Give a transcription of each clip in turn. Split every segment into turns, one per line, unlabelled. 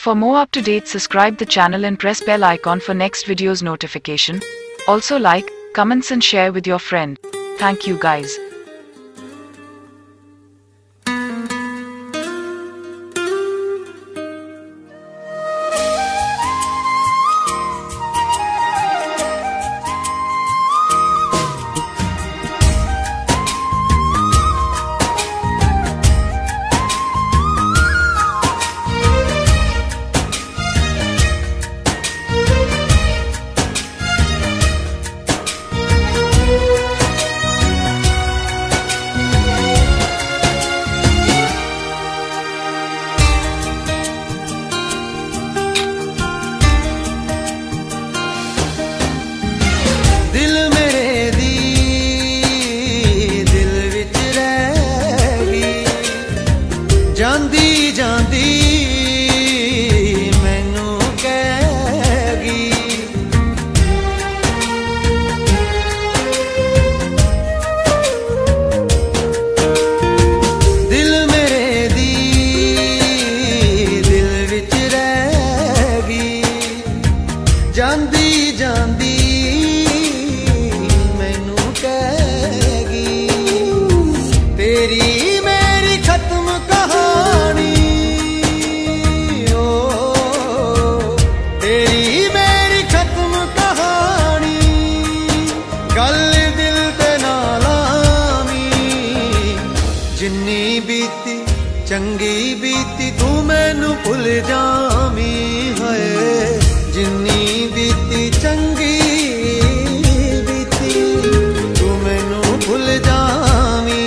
For more up-to-date, subscribe the channel and press bell icon for next video's notification. Also like, comments and share with your friend. Thank you guys.
ਜਾਂਦੀ ਜਾਂਦੀ ਮੈਨੂੰ ਕਹਿ ਗਈ ਦਿਲ ਮੇਰੇ ਦੀ ਦਿਲ ਵਿੱਚ ਰਹਿ ਗਈ ਜਾਂਦੀ ਜਾਂਦੀ ਮੈਨੂੰ ਕਹਿ ਗਈ ਤੇਰੀ ਮੇਰੀ ਖਤਮ जिन्नी बीती चंगी बीती तू मैनू भुल जावी है जिन्नी बीती चंगी बीती तू मैनू भुल जावी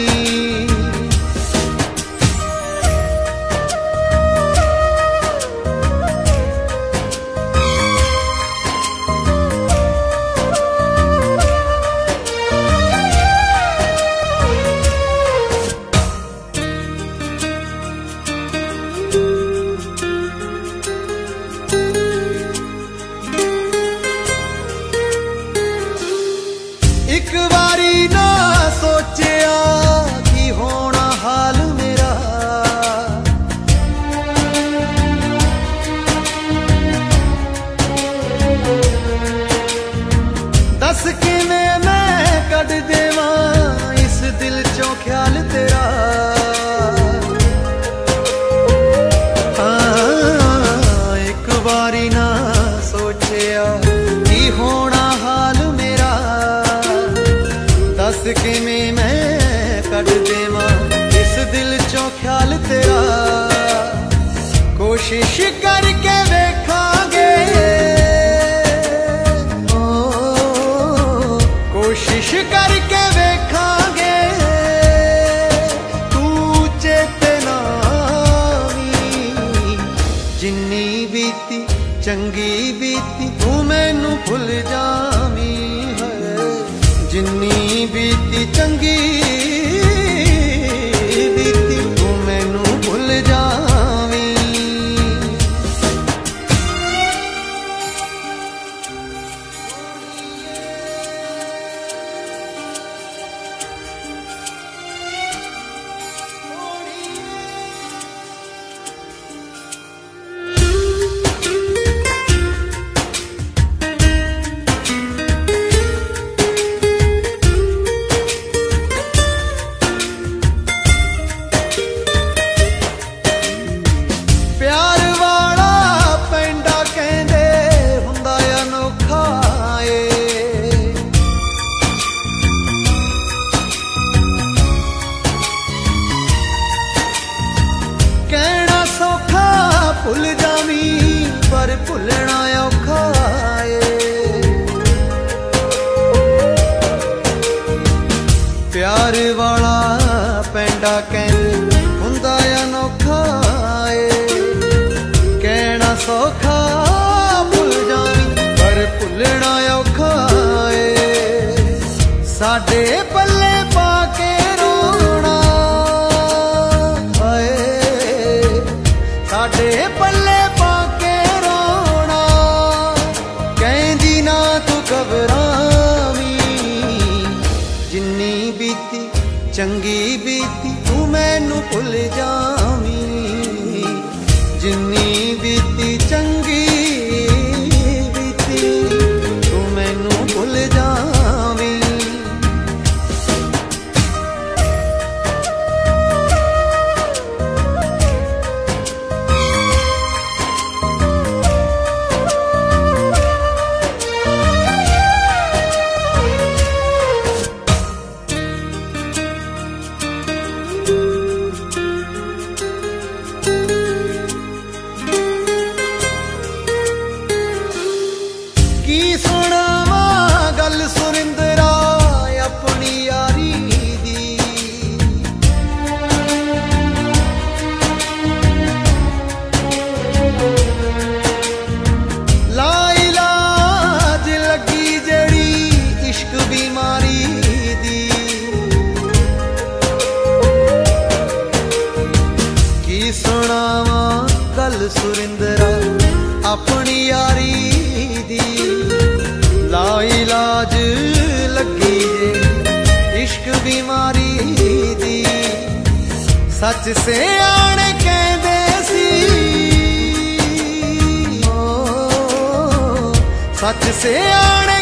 एक बारी ना सोचिया कि होना हाल मेरा दस किवें मैं कढ देवां इस दिल चों ख्याल तेरा एक बारी ना सोचिया कि होना हाल मेरा दस किवें मैं कढ देवां इस दिल चों ख्याल तेरा कोशिश करके वेखांगे कोशिश करके वेखांगे तू चेते ना आवी जिन्नी बीती चंगी बीती तू मैनू भुल जावी जिन्नी बीती चंगी बीती तू मैनू भुल जावी भुल जावी पर भुलना औखा प्यार वाला पैंडा कहंदे हुंदा अनोखा कहना सौखा भुल जावी पर भुलना औखा साडे पल्ले पा के रोना साडे पल्ले पाके रोना कहंदी ना तू घबरावी जिन्नी बीती चंगी बीती तू मैनू भुल जावी जिन्नी बीती अपनी यारी दी ला इलाज लगी जे इश्क बीमारी दी। सच से आने कहंदे सी ओ सच से आने